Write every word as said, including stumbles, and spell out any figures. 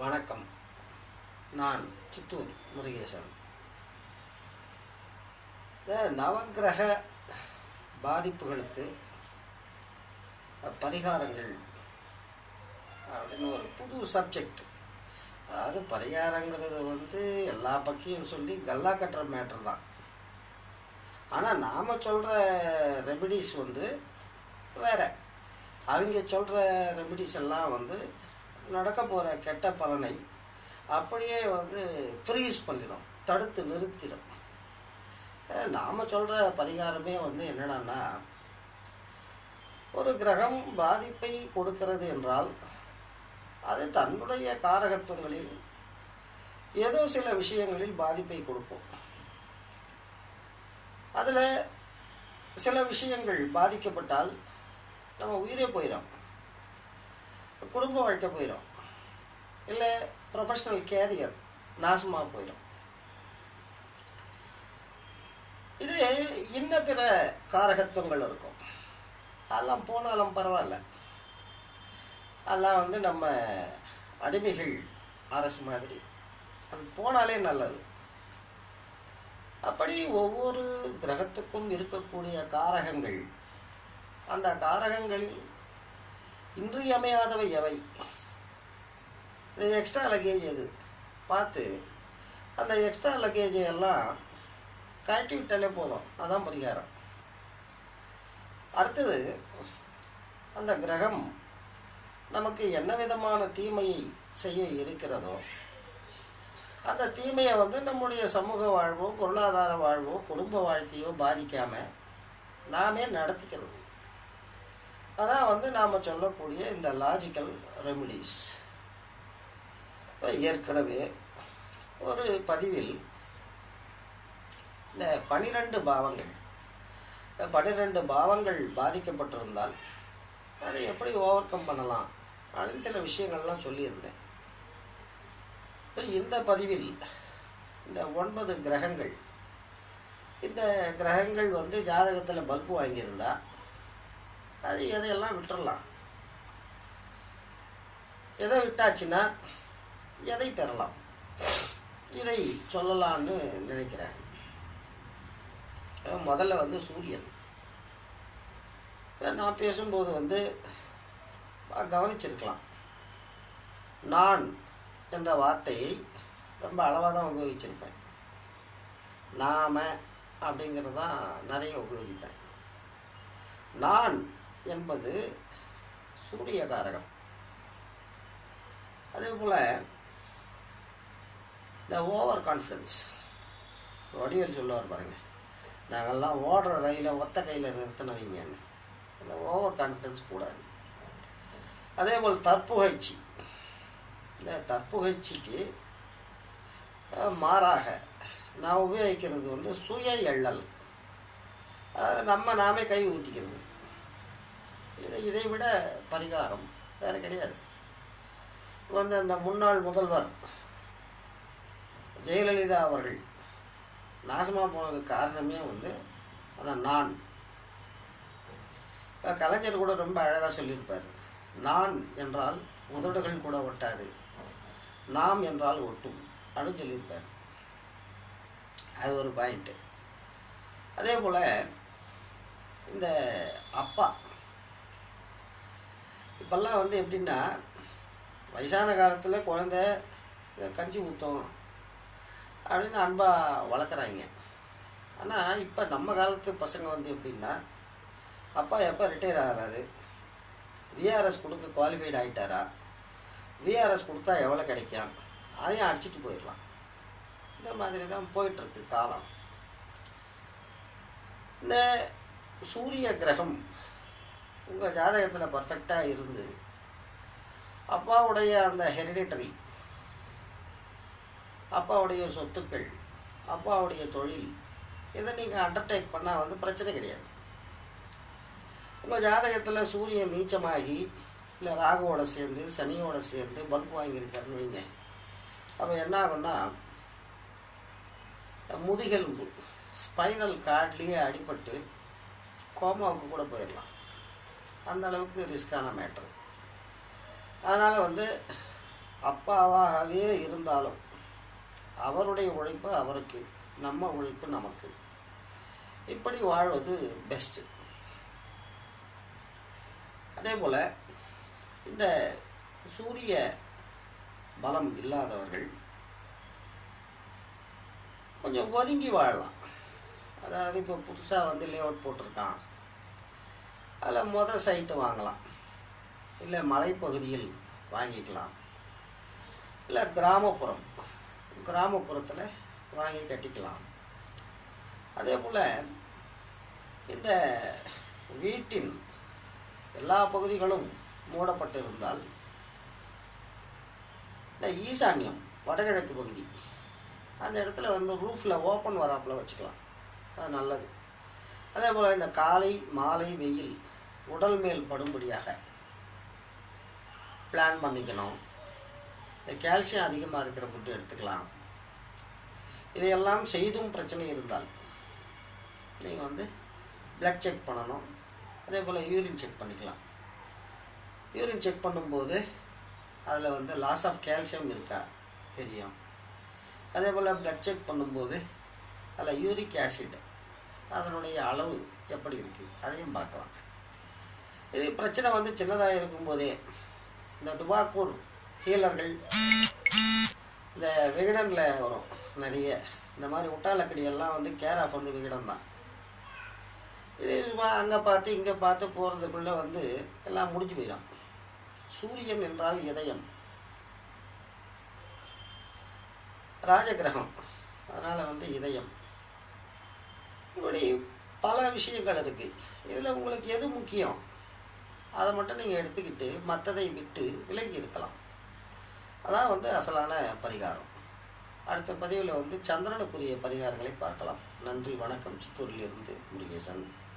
வணக்கம். நான் சித்தூர் முருகேசன். இந்த நவக்கிரக பாதிப்புகளுக்கு பரிகாரங்கள் அப்படின்னு ஒரு புது சப்ஜெக்ட். அதாவது பரிகாரங்கிறது வந்து எல்லா பக்கையும் சொல்லி கல்லா கட்டுற மேட்ரு தான். ஆனால் நாம் சொல்கிற ரெமிடிஸ் வந்து வேறு. அவங்க சொல்கிற ரெமிடிஸ் எல்லாம் வந்து நடக்க போகிற கெட்ட பலனை அப்படியே வந்து ஃப்ரீஸ் பண்ணிடும், தடுத்து நிறுத்திடும். நாம் சொல்கிற பரிகாரமே வந்து என்னடான்னா, ஒரு கிரகம் பாதிப்பை கொடுக்கிறது என்றால் அது தன்னுடைய காரகத்துவங்களில் ஏதோ சில விஷயங்களில் பாதிப்பை கொடுக்கும். அதில் சில விஷயங்கள் பாதிக்கப்பட்டால் நம்ம உயிரே போயிடும், குடும்ப வாழ்க்கை போயிடும், இல்லை ப்ரொஃபஷனல் கேரியர் நாசமாக போயிடும். இது இன்ன பிற காரகத்துவங்கள் இருக்கும். அதெல்லாம் போனாலும் பரவாயில்ல. அதெல்லாம் வந்து நம்ம அடிமைகள் அரசு மாதிரி, அது போனாலே நல்லது. அப்படி ஒவ்வொரு கிரகத்துக்கும் இருக்கக்கூடிய காரகங்கள், அந்த காரகங்களில் இன்றியமையாதவை எவை, இது எக்ஸ்ட்ரா லக்கேஜ் எது பார்த்து அந்த எக்ஸ்ட்ரா லக்கேஜை எல்லாம் கழட்டி விட்டாலே போதும். அதான் பரிகாரம். அடுத்தது, அந்த கிரகம் நமக்கு என்ன விதமான தீமையை செய்ய இருக்கிறதோ அந்த தீமையை வந்து நம்முடைய சமூக வாழ்வோ பொருளாதார வாழ்வோ குடும்ப வாழ்க்கையோ பாதிக்காமல் நாமே நடத்திக்கிறது. அதான் வந்து நாம் சொல்லக்கூடிய இந்த லாஜிக்கல் ரெமிடிஸ். ஏற்கனவே ஒரு பதிவில் இந்த பனிரெண்டு பாவங்கள் பனிரெண்டு பாவங்கள் பாதிக்கப்பட்டிருந்தால் அதை எப்படி ஓவர் கம் பண்ணலாம் அப்படின்னு சில விஷயங்கள்லாம் சொல்லியிருந்தேன். இப்போ இந்த பதிவில் இந்த ஒன்பது கிரகங்கள், இந்த கிரகங்கள் வந்து ஜாதகத்தில் பல்பு வாங்கியிருந்தா அது எதையெல்லாம் விட்டுறலாம், எதை விட்டாச்சுன்னா எதை பெறலாம், இதை சொல்லலான்னு நினைக்கிறேன். முதல்ல வந்து சூரியன். நான் பேசும்போது வந்து கவனிச்சிருக்கலாம், நான் என்ற வார்த்தையை ரொம்ப அளவாக தான் உபயோகிச்சிருப்பேன். நாம அப்படிங்கிறது தான் நிறைய உபயோகிப்பேன். நான் என்பது சூரிய காரகம். அதே போல் இந்த ஓவர் கான்ஃபிடன்ஸ், வடிவேல் சொல்லுவார் பாருங்க, நாங்கள்லாம் ஓடுற ரயிலை ஒத்த கையில் நிறுத்தினவீங்கன்னு. அந்த ஓவர் கான்ஃபிடன்ஸ் கூடாது. அதே போல் தற்புகழ்ச்சி. இந்த தற்புகழ்ச்சிக்கு மாறாக நான் உபயோகிக்கிறது வந்து சுய எள்ளல். நம்ம நாமே கை ஊற்றிக்கிறது. இதை இதை விட பரிகாரம் வேறு கிடையாது. வந்து அந்த முன்னாள் முதல்வர் ஜெயலலிதா அவர்கள் நாசமாக போனதுக்கு காரணமே வந்து அதான் நான். கலைஞர் கூட ரொம்ப அழகாக சொல்லியிருப்பார், நான் என்றால் உதடுகள் கூட ஒட்டாது, நாம் என்றால் ஒட்டும் அப்படின்னு சொல்லியிருப்பார். அது ஒரு பாயிண்ட்டு. அதே போல் இந்த அப்பா இப்போல்லாம் வந்து எப்படின்னா, வயசான காலத்தில் குழந்த கஞ்சி ஊற்றும் அப்படின்னு அன்பாக வளர்க்குறாங்க. ஆனால் இப்போ நம்ம காலத்து பசங்க வந்து எப்படின்னா, அப்பா எப்போ ரிட்டையர் ஆகிறாரு, விஆர்எஸ் கொடுக்க குவாலிஃபைடு ஆகிட்டாரா, விஆர்எஸ் கொடுத்தா எவ்வளோ கிடைக்கும், அதையும் அடிச்சிட்டு போயிடலாம். இந்த மாதிரி தான் போயிட்டுருக்கு காலம். இந்த சூரிய கிரகம் உங்கள் ஜாதகத்தில் பர்ஃபெக்டாக இருந்து அப்பாவுடைய அந்த ஹெரிடிட்டரி, அப்பாவுடைய சொத்துக்கள், அப்பாவுடைய தொழில், இதை நீங்கள் அண்டர்டேக் பண்ணால் வந்து பிரச்சனை கிடையாது. உங்கள் ஜாதகத்தில் சூரியன் நீச்சமாகி இல்லை ராகுவோட சேர்ந்து சனியோட சேர்ந்து பல்ப் வாங்கியிருக்காருன்னு வைங்க. அப்போ என்ன ஆகும்னா, முதுகெலும்பு ஸ்பைனல் கார்ட்லேயே அடிபட்டு கோமாவுக்கு கூட போயிடலாம். அந்த அளவுக்கு ரிஸ்கான மேட்ரு. அதனால் வந்து அப்பாவாகவே இருந்தாலும் அவருடைய உழைப்பு அவருக்கு, நம்ம உழைப்பு நமக்கு, இப்படி வாழ்வது பெஸ்ட்டு. அதே போல் இந்த சூரிய பலம் இல்லாதவர்கள் கொஞ்சம் ஒதுங்கி வாழலாம். அதாவது இப்போ புதுசாக வந்து லேஅவுட் போட்டிருக்கான், அதில் மொதல் சைட்டு வாங்கலாம், இல்லை மலைப்பகுதியில் வாங்கிக்கலாம், இல்லை கிராமப்புறம் கிராமப்புறத்தில் வாங்கி கட்டிக்கலாம். அதே போல் இந்த வீட்டின் எல்லா பகுதிகளும் மூடப்பட்டிருந்தால் இந்த ஈசான்யம் வடகிழக்கு பகுதி அந்த இடத்துல வந்து ரூஃபில் ஓப்பன் வராப்பில் வச்சுக்கலாம், அது நல்லது. அதே போல் இந்த காலை மாலை வெயில் உடல் மேல் படும்படியாக பிளான் பண்ணிக்கணும். இந்த கால்சியம் அதிகமாக இருக்கிற ஃபுட்டு எடுத்துக்கலாம். இதையெல்லாம் செய்தும் பிரச்சனை இருந்தால் நீங்கள் வந்து பிளட் செக் பண்ணணும். அதே போல் யூரின் செக் பண்ணிக்கலாம். யூரின் செக் பண்ணும்போது அதில் வந்து லாஸ் ஆஃப் கால்சியம் இருக்கா தெரியும். அதே போல் பிளட் செக் பண்ணும்போது அதில் யூரிக் ஆசிட் அதனுடைய அளவு எப்படி இருக்குது அதையும் பார்க்கலாம். இது பிரச்சனை வந்து சின்னதாக இருக்கும்போதே இந்த டுபாக்கூர் ஹீலர்கள் இந்த விகடனில் வரும் நிறைய, இந்த மாதிரி உட்டாலக்கடியெல்லாம் வந்து கேர் ஆஃப் வந்து விகடன் தான். இது அங்கே பார்த்து இங்கே பார்த்து போகிறதுக்குள்ளே வந்து எல்லாம் முடிஞ்சு போயிடும். சூரியன் என்றால் இதயம், ராஜகிரகம், அதனால் வந்து இதயம். இப்படி பல விஷயங்கள் இருக்குது. இதில் உங்களுக்கு எது முக்கியம் அதை மட்டும் நீங்கள் எடுத்துக்கிட்டு மற்றதை விட்டு விலகி இருக்கலாம். அதான் வந்து அசலான பரிகாரம். அடுத்த பதிவில் வந்து சந்திரனுக்குரிய பரிகாரங்களை பார்க்கலாம். நன்றி, வணக்கம். சித்தூரிலிருந்து முருகேசன்.